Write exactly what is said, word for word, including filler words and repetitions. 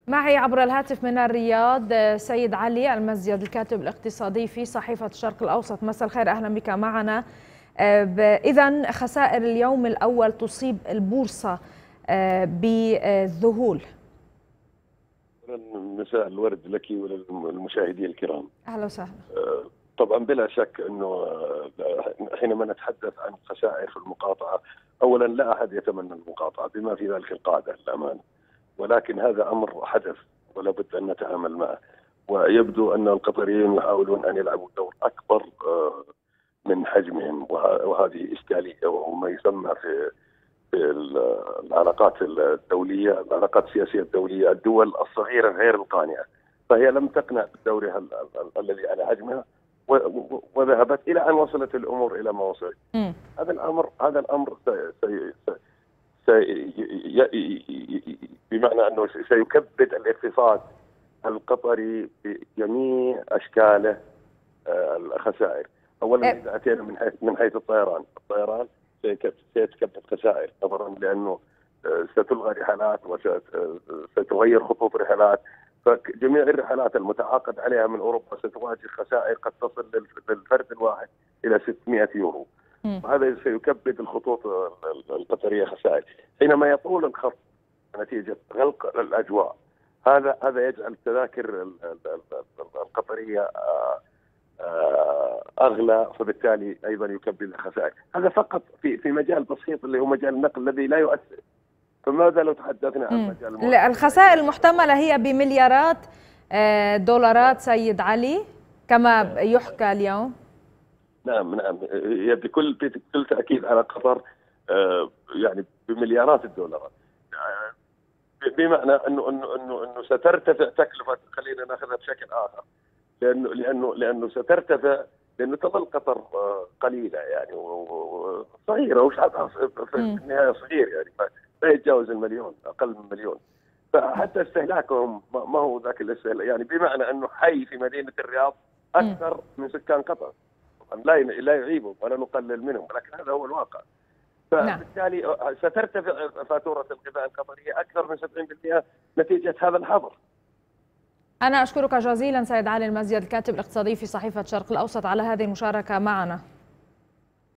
معي عبر الهاتف من الرياض سيد علي المزيد الكاتب الاقتصادي في صحيفة الشرق الأوسط. مساء الخير، أهلا بك معنا. إذن خسائر اليوم الأول تصيب البورصة بالذهول. مساء الورد لك وللمشاهدين الكرام. أهلا وسهلا. طبعا بلا شك أنه حينما نتحدث عن خسائر في المقاطعة، أولا لا أحد يتمنى المقاطعة بما في ذلك القاعدة للأمانة، ولكن هذا أمر حدث ولا بد أن نتعامل معه. ويبدو أن القطريين يحاولون أن يلعبوا دور أكبر من حجمهم، وهذه إشكالية وهو ما يسمى في في العلاقات الدولية، العلاقات السياسية الدولية، الدول الصغيرة غير القانعة، فهي لم تقنع بدورها الذي على حجمها وذهبت إلى أن وصلت الأمور إلى ما وصلت. هذا الأمر هذا الأمر سي سي بمعنى أنه سيكبد الاقتصاد القطري بجميع أشكاله الخسائر. أولا إذا أتينا من حيث من حيث الطيران، الطيران سيتكبد خسائر نظرا لأنه ستلغى رحلات وستغير خطوط رحلات، فجميع الرحلات المتعاقد عليها من أوروبا ستواجه خسائر قد تصل للفرد الواحد إلى ستمائة يورو. وهذا سيكبد الخطوط القطرية خسائر. حينما يطول الخط نتيجة غلق الأجواء، هذا هذا يجعل التذاكر القطرية أغلى، فبالتالي أيضا يكبد الخسائر. هذا فقط في في مجال بسيط اللي هو مجال النقل الذي لا يؤثر. فماذا لو تحدثنا عن مجال المؤثر؟ الخسائر المحتملة هي بمليارات دولارات سيد علي كما يحكى اليوم. نعم نعم، هي بكل بكل تأكيد على قطر يعني بمليارات الدولارات، بمعنى انه انه انه انه سترتفع تكلفة. خلينا ناخذها بشكل آخر، لانه لانه لانه سترتفع، لانه تظل قطر قليله يعني وصغيره وشعبها في النهايه صغير، يعني لا يتجاوز المليون، اقل من مليون، فحتى استهلاكهم ما هو ذاك الاستهلاك، يعني بمعنى انه حي في مدينه الرياض اكثر من سكان قطر. لا لا يعيبهم ولا نقلل منهم، ولكن هذا هو الواقع. فبالتالي سترتفع فاتوره الغذاء القطريه اكثر من سبعين بالمئة نتيجه هذا الحظر. أنا أشكرك جزيلا سيد علي المزيد الكاتب الاقتصادي في صحيفة الشرق الأوسط على هذه المشاركة معنا.